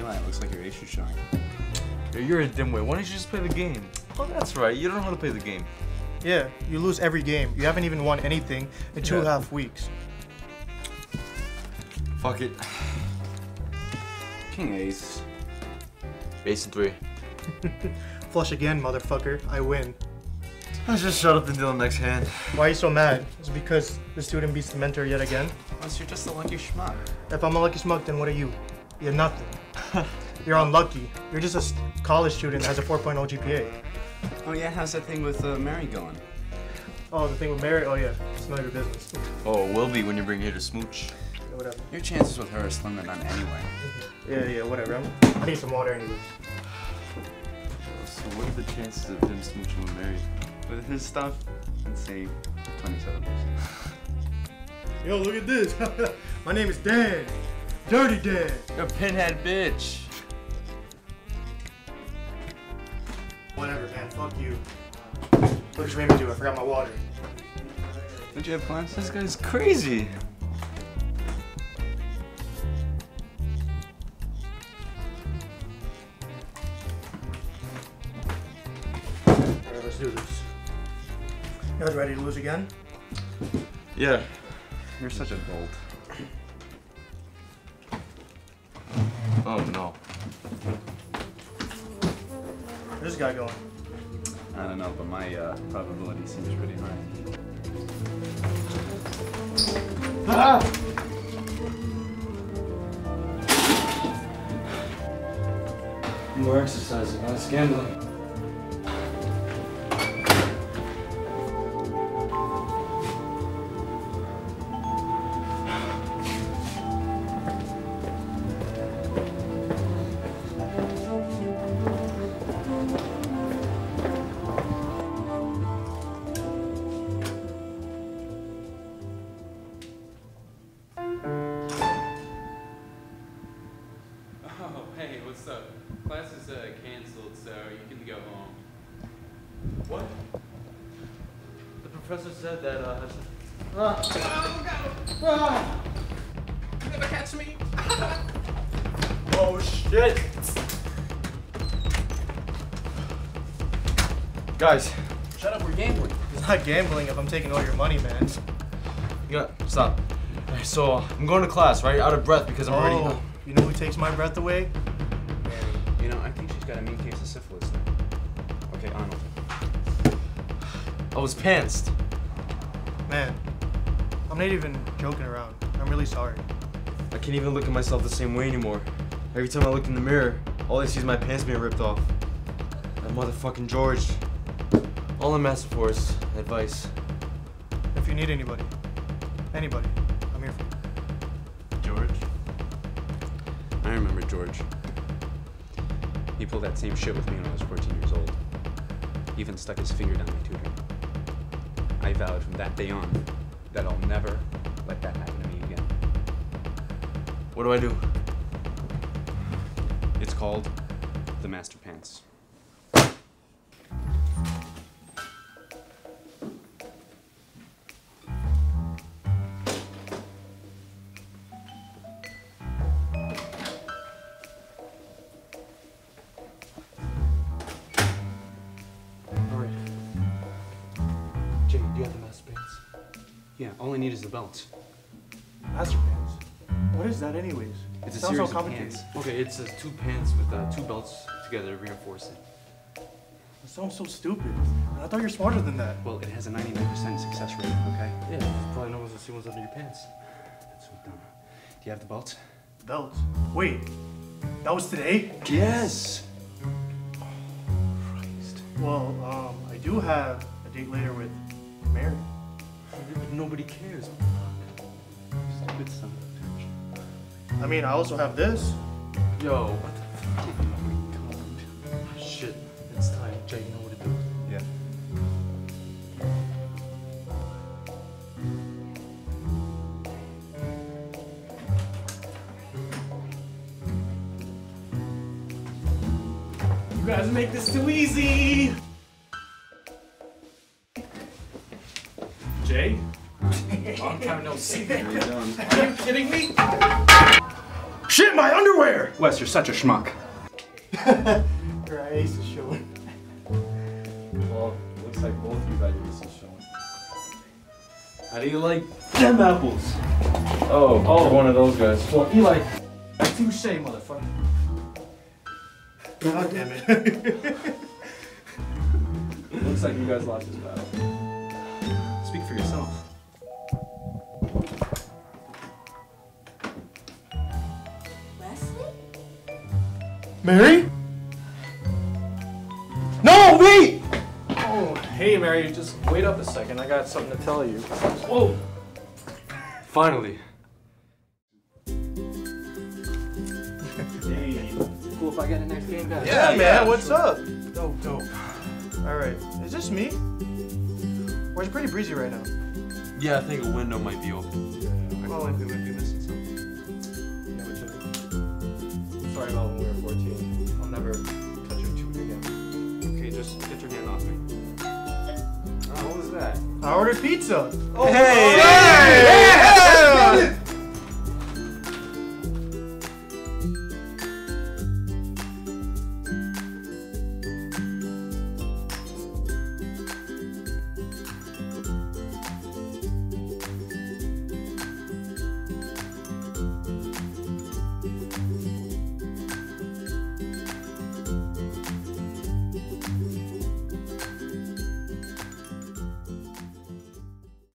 It looks like your ace is showing. You're a dimwit. Why don't you just play the game? Oh, that's right. You don't know how to play the game. Yeah, you lose every game. You haven't even won anything in 2.5 weeks. Fuck it. King ace. Ace and 3. Flush again, motherfucker. I win. Let's just shut up and deal the next hand. Why are you so mad? It's because the student beats the mentor yet again? Unless you're just a lucky schmuck. If I'm a lucky schmuck, then what are you? You're nothing. You're unlucky. You're just a college student that has a 4.0 GPA. Oh yeah, how's that thing with Mary going? Oh, the thing with Mary? Oh yeah, it's none of your business. Oh, it will be when you bring here to smooch. Yeah, whatever. Your chances with her are slim to none anyway. Yeah, whatever. I need some water anyways. So what are the chances of him smooching with Mary? With his stuff, I'd say 27%. Yo, look at this. My name is Dan. Dirty Dan. You're a pinhead bitch. Whatever, man. Fuck you. What did you make me do? I forgot my water. Don't you have plans? This guy's crazy. Alright, let's do this. You guys ready to lose again? Yeah. You're such a dolt. Oh no. Where's this guy going? I don't know, but my probability seems pretty high. Ah! More exercising, less gambling. Oh, hey, what's up? Class is canceled, so you can go home. What? The professor said that You never catch me? Oh shit! Guys, Shut up, we're gambling. It's not gambling if I'm taking all your money, man. you got stop. Alright, so I'm going to class, right? Out of breath because I'm already. You know who takes my breath away? You know, I think she's got a mean case of syphilis now. Okay, Arnold. I was pantsed. Man, I'm not even joking around. I'm really sorry. I can't even look at myself the same way anymore. Every time I look in the mirror, all I see is my pants being ripped off. That motherfucking George. All I'm asking for is advice. If you need anybody, I'm here for you. George? I remember George. He pulled that same shit with me when I was 14 years old. He even stuck his finger down my tutor. I vowed from that day on that I'll never let that happen to me again. What do I do? It's called the Master Pants. Alright. Jay, do you have the master pants? Yeah, all I need is the belt. Master pants. What is that, anyways? It's a Sounds series so of complicated. pants. Okay, it's two pants with two belts together to reinforce it. That sounds so stupid. I thought you're smarter than that. Well, it has a 99% success rate, okay? Yeah, probably no one's gonna see what's under your pants. That's so dumb. Do you have the belt? Belt. Wait, that was today? Yes! Christ. Well, I do have a date later with Mary. Nobody cares. Stupid son of a bitch. I mean, I also have this. Yo, what the fuck? Shit, it's time. Jay, you know what to do. Yeah. You guys make this too easy. Jay? Long time no see. How you doing? Are you kidding me? Shit, my underwear! Wes, you're such a schmuck. Your ace is showing. Well, looks like both of you guys are just showing. How do you like them apples? Oh, you're one of those guys. Well, Eli, touche, motherfucker. God damn it. Looks like you guys lost this battle. Speak for yourself. Leslie? Mary? No, wait! Oh, hey, Mary, just wait up a second. I got something to tell you. Whoa! Finally. Hey, cool if I get the next game, guys? Yeah, man, what's up? Dope, dope. Alright, is this me? Or is it pretty breezy right now? Yeah, I think a window might be open. I feel like we might be missing something. Yeah, which sorry about when we were 14. I'll never touch your tutor again. Okay, just get your hand off me. Oh, what was that? I ordered pizza. Hey!